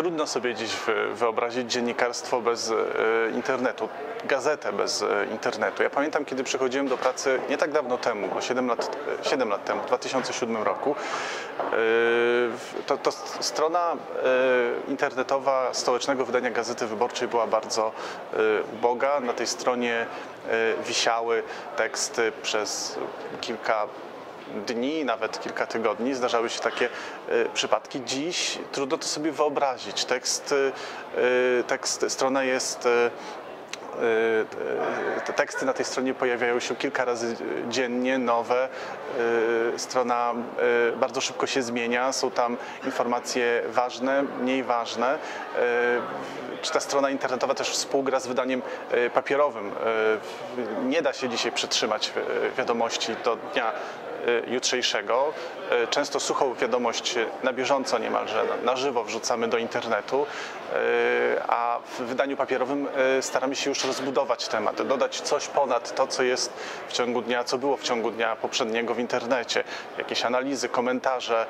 Trudno sobie dziś wyobrazić dziennikarstwo bez internetu, gazetę bez internetu. Ja pamiętam, kiedy przychodziłem do pracy nie tak dawno temu, bo 7 lat temu, w 2007 roku, to strona internetowa stołecznego wydania Gazety Wyborczej była bardzo uboga. Na tej stronie wisiały teksty przez kilka dni, nawet kilka tygodni. Zdarzały się takie przypadki. Dziś trudno to sobie wyobrazić. Strona jest... Te teksty na tej stronie pojawiają się kilka razy dziennie, nowe. Strona bardzo szybko się zmienia, są tam informacje ważne, mniej ważne. Czy ta strona internetowa też współgra z wydaniem papierowym? Nie da się dzisiaj przetrzymać wiadomości do dnia jutrzejszego. Często suchą wiadomość na bieżąco niemalże, na żywo wrzucamy do internetu, a w wydaniu papierowym staramy się już rozbudować temat, dodać coś ponad to, co jest w ciągu dnia, co było w ciągu dnia poprzedniego w internecie. Jakieś analizy, komentarze,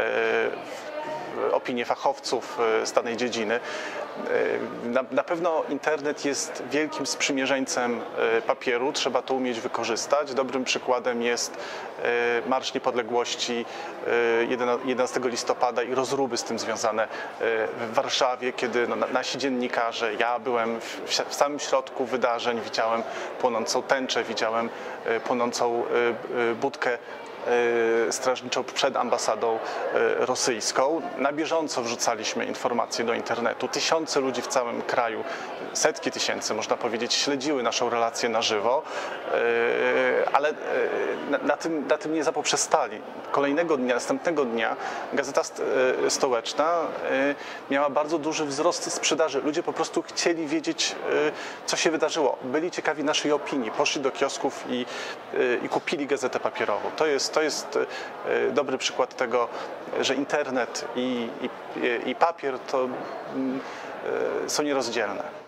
opinie fachowców z danej dziedziny. Na pewno internet jest wielkim sprzymierzeńcem papieru, trzeba to umieć wykorzystać. Dobrym przykładem jest Marsz Niepodległości 11 listopada i rozruby z tym związane w Warszawie, kiedy nasi dziennikarze, ja byłem w samym środku wydarzeń, widziałem płonącą tęczę, widziałem płonącą budkę strażniczą przed ambasadą rosyjską. Na bieżąco wrzucaliśmy informacje do internetu. Tysiące ludzi w całym kraju, setki tysięcy można powiedzieć, śledziły naszą relację na żywo, ale na tym nie zapoprzestali. Kolejnego dnia, następnego dnia Gazeta Stołeczna miała bardzo duży wzrost sprzedaży. Ludzie po prostu chcieli wiedzieć, co się wydarzyło. Byli ciekawi naszej opinii, poszli do kiosków i kupili gazetę papierową. To jest dobry przykład tego, że internet i papier to są nierozdzielne.